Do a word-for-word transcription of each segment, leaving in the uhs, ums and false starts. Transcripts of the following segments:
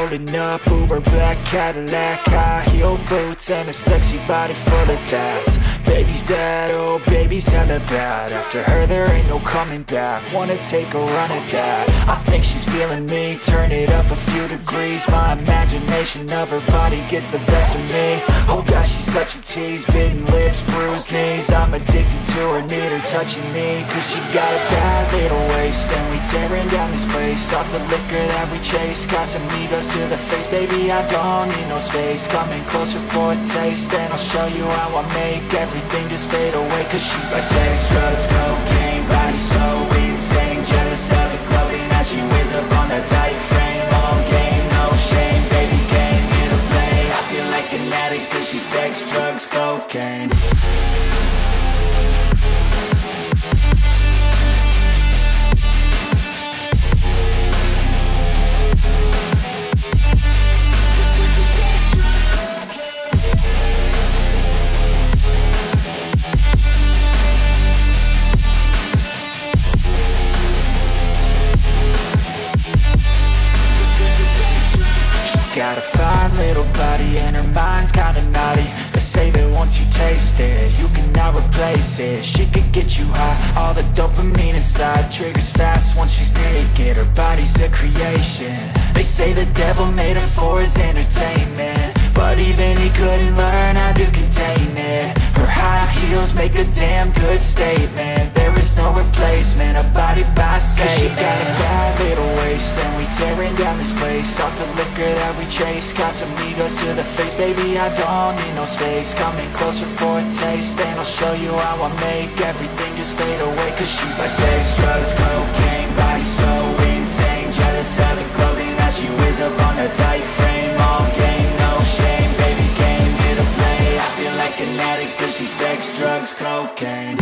rolling up, Uber black Cadillac, high heel boots and a sexy body full of tats. Baby's bad, oh baby's hella bad. After her there ain't no coming back. Wanna take a run at that. I think she's feeling me, turn it up a few degrees. My imagination of her body gets the best of me. Oh gosh, she's such a tease, bitten lips, bruised knees. I'm addicted to her, need her touching me, cause she got a bad little waist. And we tearing down this place, off the liquor that we chase. Casamigos to the face, baby I don't need no space. Coming closer for a taste, and I'll show you how I make everything just fade away. Cause she's like sex, drugs, cocaine, body so insane. Jealous of the clothing that she wears up on that tight frame. All game, no shame, baby came here to play. I feel like an addict cause she's sex, drugs, cocaine. Got a fine little body and her mind's kinda naughty. They say that once you taste it, you cannot replace it. She could get you high, all the dopamine inside triggers fast once she's naked. Her body's a creation. They say the devil made her for his entertainment, but even he couldn't learn how to contain it. Her high heels make a damn good statement. There is no replacement, a body by Satan. Cause she got a bad little waist, and we tearing down this place. Off the liquor that we chase, Casamigos to the face. Baby, I don't need no space. Coming closer for a taste, and I'll show you how I make everything just fade away. Cause she's like sex, drugs, cocaine, body so insane. Jealous of the clothing that she wears up on her tight frame. All game, no shame, baby came here to play. I feel like an addict cause she's sex, drugs, cocaine.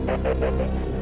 We'll be right back.